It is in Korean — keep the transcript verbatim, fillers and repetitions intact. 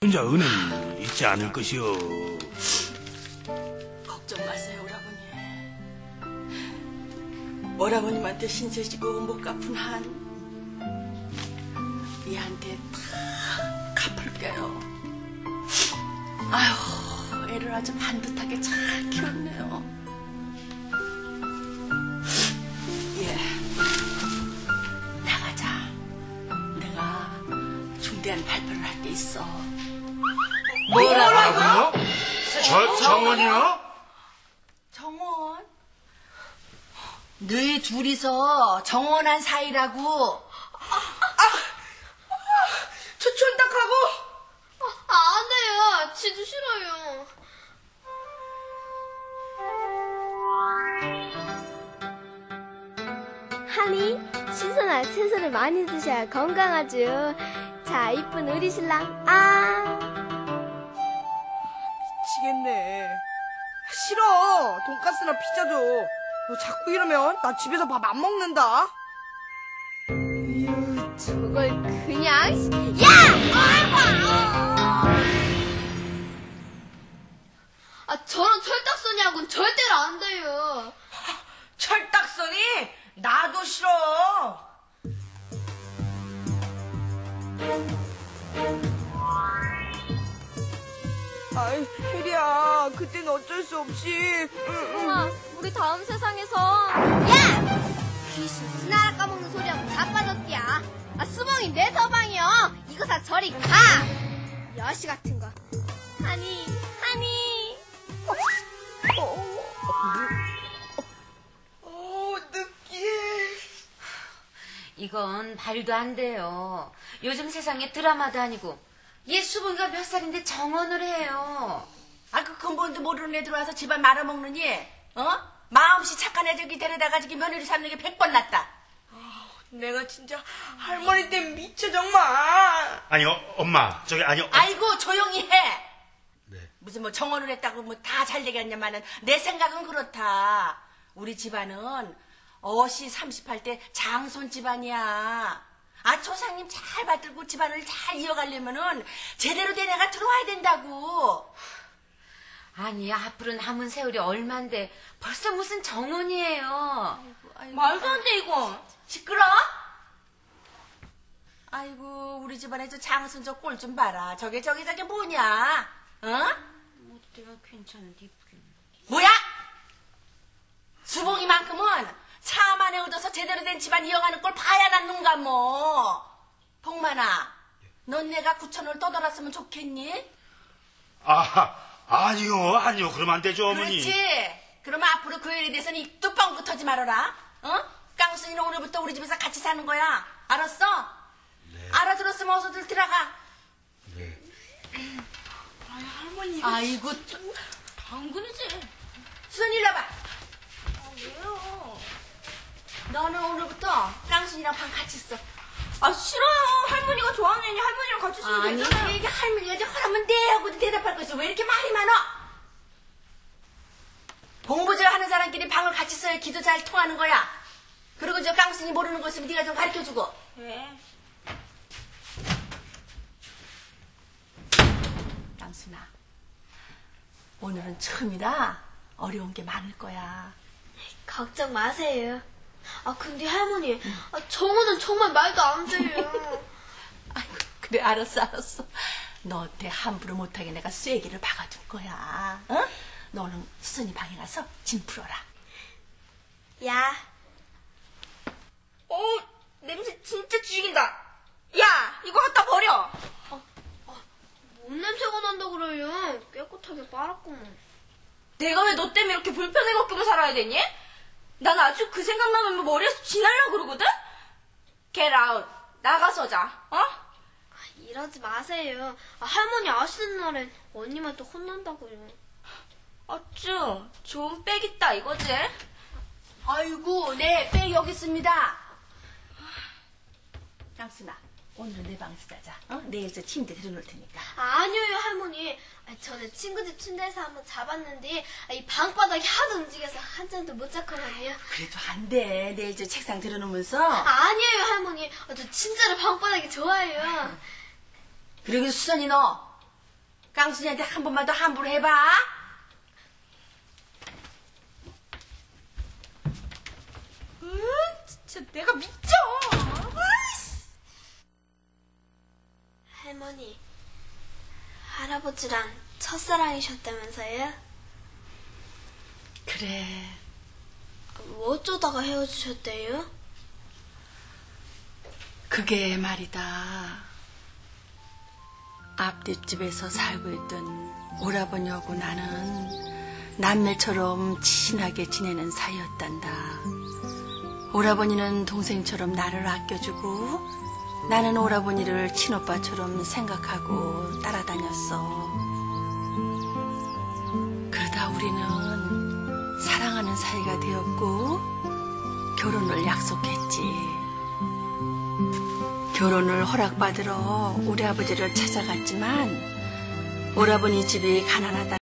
혼자 은혜는 있지 않을 것이오. 걱정 마세요, 오라버니. 오라버님한테 신세 지고 못 갚은 한 얘한테 다 갚을게요. 아휴, 애를 아주 반듯하게 잘 키웠네요. 예, 나가자. 내가 중대한 발표를 할 게 있어. 뭐라고요? 저, 정원이요? 정원? 너희 둘이서 정원한 사이라고. 아, 아, 아, 저 촌딱하고. 아, 안 돼요. 지도 싫어요. 하니, 신선한 채소를 많이 드셔야 건강하죠. 자, 이쁜 우리 신랑, 아. 미치겠네. 싫어. 돈가스나 피자 줘. 너 자꾸 이러면 나 집에서 밥 안 먹는다. 으, 저걸 그냥. 야! 아, 저런 철딱선이하고는 절대로 안 돼요. 철딱선이? 나도 싫어. 아이, 혜리야, 그땐 어쩔 수 없이. 응, 엄마, 우리 다음 세상에서. 야! 귀신 지나라 까먹는 소리하고 자빠졌디야. 아, 수봉이 내 서방이요. 이거 다 저리 가! 여시 같은 거. 하니, 하니. 어, 느끼해. 이건 말도 안 돼요. 요즘 세상에 드라마도 아니고 얘 수봉이가 몇 살인데 정원을 해요. 아, 그 근본도 모르는 애 들어와서 집안 말아먹느니, 어? 마음씨 착한 애 저기 데려다가 지금 며느리 삼는 게 백 번 낫다. 아, 내가 진짜 할머니 때문에 미쳐, 정말. 아니요, 엄마. 저기, 아니요. 아이고, 조용히 해. 네. 무슨 뭐 정원을 했다고 뭐 다 잘 되겠냐마는 내 생각은 그렇다. 우리 집안은 어시 삼십팔 대 장손 집안이야. 아, 조상님 잘 받들고 집안을 잘 이어가려면은 제대로 된 애가 들어와야 된다고. 아니, 앞으로 남은 세월이 얼만데 벌써 무슨 정원이에요. 아이고, 아이고, 말도 안 돼, 이거. 시끄러? 아이고, 우리 집안에 저 장손 저 꼴 좀 봐라. 저게 저게 저게 뭐냐? 어? 어때요? 괜찮은데 이쁘긴. 뭐야? 수봉이만큼은 참 안에 얻어서 제대로 된 집안 이어가는 걸 봐야 낫는가 뭐. 복만아, 넌 내가 구천을 떠돌았으면 좋겠니? 아, 아니요, 아니요. 그러면 안 되죠, 어머니. 그렇지. 그러면 앞으로 그 일에 대해서는 이 뚜껑 붙어지 말아라. 어? 깡순이는 오늘부터 우리 집에서 같이 사는 거야. 알았어? 네. 알아들었으면 어서들 들어가. 네. 아이, 할머니, 이거. 아이고, 당근이지. 수선 일로 와봐. 아, 왜요? 너는 오늘부터 깡순이랑 방 같이 있어. 아, 싫어요. 할머니가 좋아하는 애니 할머니랑 같이 있으면 아니, 되잖아요. 이게 할머니가 이제 허라면 네 하고도 대답할 것이 왜 이렇게 말이 많아? 공부 잘 하는 사람끼리 방을 같이 써야 기도 잘 통하는 거야. 그리고 저 깡순이 모르는 거 있으면 네가 좀 가르쳐주고. 네. 깡순아, 오늘은 처음이라 어려운 게 많을 거야. 걱정 마세요. 아, 근데 할머니, 아, 정우는 정말 말도 안 돼요. 아이고, 그래, 알았어, 알았어. 너한테 함부로 못하게 내가 쐐기를 박아둔 거야. 어? 너는 수선이 방에 가서 짐 풀어라. 야, 어, 냄새 진짜 죽인다. 야, 이거 갖다 버려. 뭔 냄새가 난다 그래요. 깨끗하게 빨았구만. 내가 왜 너 때문에 이렇게 불편해 겪으며 살아야 되니? 난 아주 그 생각나면 뭐 머리에서 지날라 그러거든? Get out. 나가서 자, 어? 이러지 마세요. 아, 할머니 아시는 날엔 언니만 또 혼난다고요. 어쭈, 좋은 백 있다, 이거지? 아이고, 네, 백 여기 있습니다. 깡순아, 오늘은 내 방에서 자자. 어? 내일 저 침대 들여놓을 테니까. 아, 아니에요, 할머니. 아, 저는 친구 집 침대에서 한번 자봤는데 아, 이 방바닥이 하도 움직여서 한참도 못 잤거든요. 그래도 안 돼. 내일 저 책상 들여놓으면서. 아, 아니에요, 할머니. 아, 저 진짜로 방바닥이 좋아요. 그리고 수선이 너 깡순이한테 한 번만 더 함부로 해봐. 으, 진짜 내가 미쳐. 아이씨. 할머니, 할아버지랑 첫사랑이셨다면서요? 그래. 뭐 어쩌다가 헤어지셨대요? 그게 말이다. 앞뒷집에서 살고 있던 오라버니하고 나는 남매처럼 친하게 지내는 사이였단다. 오라버니는 동생처럼 나를 아껴주고 나는 오라버니를 친오빠처럼 생각하고 따라다녔어. 그러다 우리는 사랑하는 사이가 되었고 결혼을 약속했지. 결혼을 허락받으러 우리 아버지를 찾아갔지만 오라버니 집이 가난하다.